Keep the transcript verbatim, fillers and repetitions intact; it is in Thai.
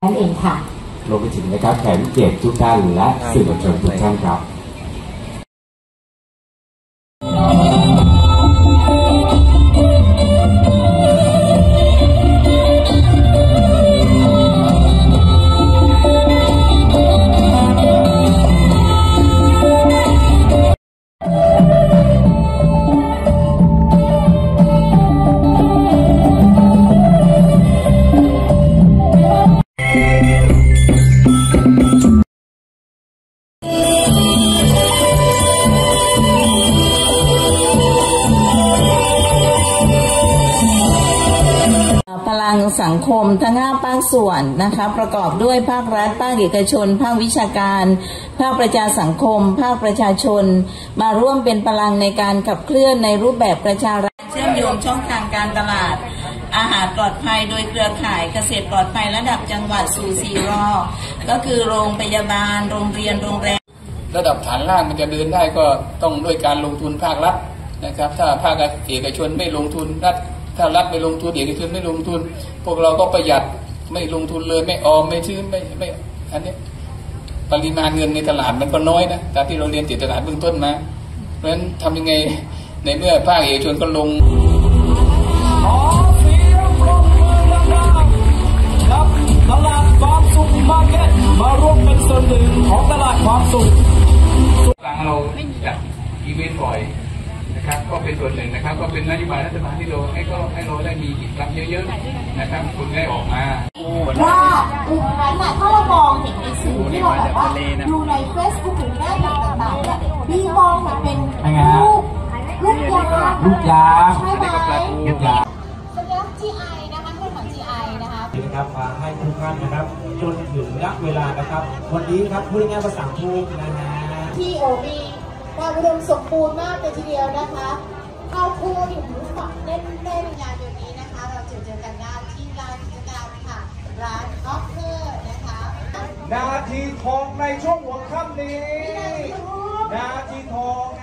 นั่นเองค่ะรวมไปถึงนะครับแขกผู้เกียรติทุกท่านและสื่อมวลชนทุกท่านครับพลังสังคมทั้งห้าภาคส่วนนะคะประกอบด้วยภาครัฐภาคเอกชนภาควิชาการภาคประชาสังคมภาคประชาชนมาร่วมเป็นพลังในการขับเคลื่อนในรูปแบบประชารัฐเชื่อมโยงช่องทางการตลาดอาหารปลอดภัยโดยเครือข่ายเกษตรปลอดภัยระดับจังหวัดสู่สี่รอก็คือโรงพยาบาลโรงเรียนโรงแรมระดับฐานล่างมันจะเดินได้ก็ต้องด้วยการลงทุนภาครัฐนะครับถ้าภาคเอกชนไม่ลงทุนรัฐถ้ารัฐไม่ลงทุนเอกชนไม่ลงทุนพวกเราก็ประหยัดไม่ลงทุนเลยไม่ออมไม่ซื้อไม่ไม่อันนี้ปริมาณเงินในตลาดมันก็น้อยนะตามที่เราเรียนติดตลาดเบื้องต้นมาเพราะฉะนั้นทำยังไงในเมื่อภาคเอกชนก็ลงตลาดความสุขมาร์เก็ตมาร่วมเป็นส่วนหนึ่งของตลาดความสุขหลังเราจัดอีเวนต์บ่อยนะครับก็เป็นส่วนหนึ่งนะครับก็เป็นนโยบายรัฐบาลที่เราให้ก็ให้เราได้มีกิจกรรมเยอะๆนะครับคุณได้ออกมาว่าอุปกรณ์น่ะถ้าเรามองเห็นในสื่อที่เราแบบว่าดูใน เฟซบุ๊ก หรือหน้าหนังต่างๆเนี่ยมีมองแบบเป็นลูกลูกยาลูกยาใช่ไหมลูกยาสัญลักษณ์ จี ไอ นะคะเรื่องของ จี ไอ นะคะนะครับมาให้ทุกท่านนะครับจนถึงระยะเวลานะครับวันนี้ครับพูดง่ายๆภาษาทุ่งนะฮะที่โอมีความอุดมสมบูรณ์มากเลยทีเดียวนะคะเข้าคู่หนึ่งรู้ฝักเล่นเล่นงานเดือนนี้นะคะเราเจอเจอกันงานที่ร้านกิจกรรมค่ะร้านออฟเฟอร์นะคะนาทีทองในช่วงหัวค่ำนี้นาทีทอง